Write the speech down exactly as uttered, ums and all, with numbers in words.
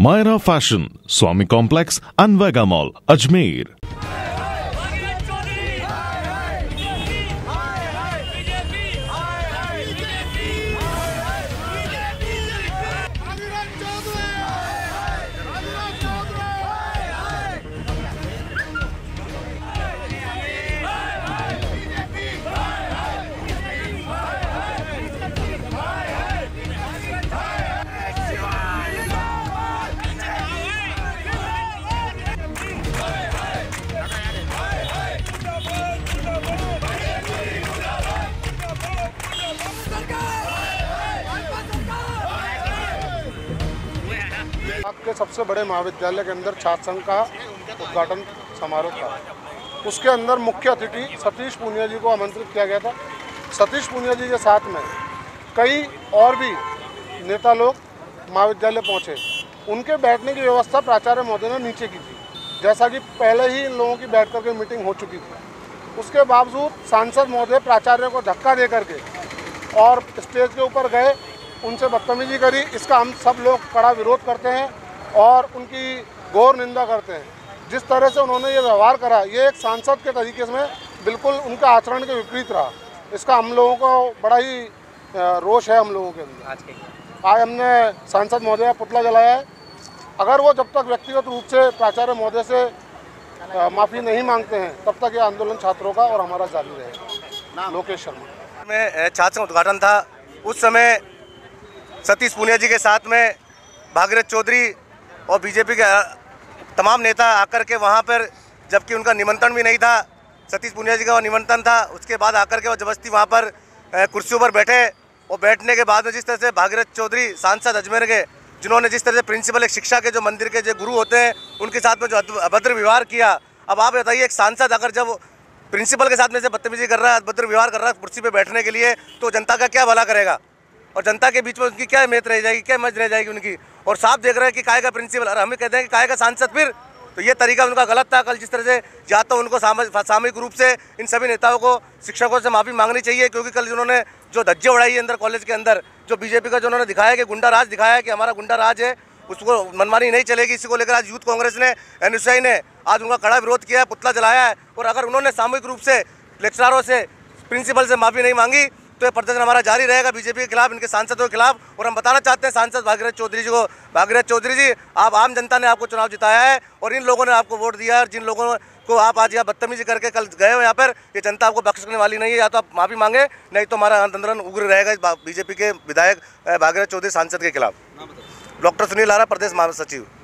Myra Fashion, Swami Complex and Vega Mall, Ajmer. के सबसे बड़े महाविद्यालय के अंदर छात्र संघ का उद्घाटन समारोह था। उसके अंदर मुख्य अतिथि सतीश पूनिया जी को आमंत्रित किया गया था। सतीश पूनिया जी के साथ में कई और भी नेता लोग महाविद्यालय पहुंचे। उनके बैठने की व्यवस्था प्राचार्य महोदय ने नीचे की थी, जैसा कि पहले ही इन लोगों की बैठ करके मीटिंग हो चुकी थी। उसके बावजूद सांसद महोदय प्राचार्य को धक्का दे करके और स्टेज के ऊपर गए, उनसे बदतमीजी करी। इसका हम सब लोग कड़ा विरोध करते हैं और उनकी घोर निंदा करते हैं। जिस तरह से उन्होंने ये व्यवहार करा, ये एक सांसद के तरीके में बिल्कुल उनका आचरण के विपरीत रहा। इसका हम लोगों को बड़ा ही रोष है हम लोगों के अंदर। आज आज हमने सांसद महोदय पुतला जलाया है। अगर वो जब तक व्यक्तिगत रूप से प्राचार्य महोदय से माफ़ी नहीं मांगते हैं, तब तक ये आंदोलन छात्रों का और हमारा जारी रहेगा। लोकेश शर्मा में छात्र संघ उद्घाटन था। उस समय सतीश पूनिया जी के साथ में भागीरथ चौधरी और बीजेपी के तमाम नेता आकर के वहाँ पर, जबकि उनका निमंत्रण भी नहीं था, सतीश पूनिया जी का निमंत्रण था, उसके बाद आकर के वो जबरदस्ती वहाँ पर कुर्सियों पर बैठे। और बैठने के बाद में जिस तरह से भागीरथ चौधरी सांसद अजमेर के, जिन्होंने जिस तरह से प्रिंसिपल एक शिक्षा के जो मंदिर के जो गुरु होते हैं, उनके साथ में जो अभद्र व्यवहार किया। अब आप बताइए, एक सांसद अगर जब प्रिंसिपल के साथ में से बदतमीजी कर रहा है, अभद्र व्यवहार कर रहा है कुर्सी पर बैठने के लिए, तो जनता का क्या भला करेगा और जनता के बीच में उनकी क्या अहमियत रह जाएगी, क्या मज रह जाएगी उनकी। और साफ देख रहे हैं कि काय का प्रिंसिपल, और हमें कहते हैं कि काय का सांसद। फिर तो ये तरीका उनका गलत था। कल जिस तरह से या तो उनको सामूहिक रूप से इन सभी नेताओं को, शिक्षकों से माफ़ी मांगनी चाहिए, क्योंकि कल जिन्होंने जो धज्जे उड़ाई है अंदर कॉलेज के अंदर, जो बीजेपी का जो उन्होंने दिखाया कि गुंडा राज दिखाया है कि हमारा गुंडा राज है, उसको मनमानी नहीं चलेगी। इसी को लेकर आज यूथ कांग्रेस ने, एनएसयूआई ने आज उनका कड़ा विरोध किया है, पुतला जलाया है। और अगर उन्होंने सामूहिक रूप से लेक्चरारों से, प्रिंसिपल से माफ़ी नहीं मांगी, तो ये प्रदर्शन हमारा जारी रहेगा बीजेपी के खिलाफ, इनके सांसदों के खिलाफ। और हम बताना चाहते हैं सांसद भागीरथ चौधरी जी को, भागीरथ चौधरी जी, आप आम जनता ने आपको चुनाव जिताया है और इन लोगों ने आपको वोट दिया है, और जिन लोगों को आप आज यहाँ बदतमीजी करके कल गए हो यहाँ पर, ये जनता आपको बख्शने वाली नहीं है। या तो आप माफ़ी मांगे, नहीं तो हमारा आंदोलन उग्र रहेगा बीजेपी के विधायक भागीरथ चौधरी सांसद के खिलाफ। डॉक्टर सुनील आरा, प्रदेश महासचिव।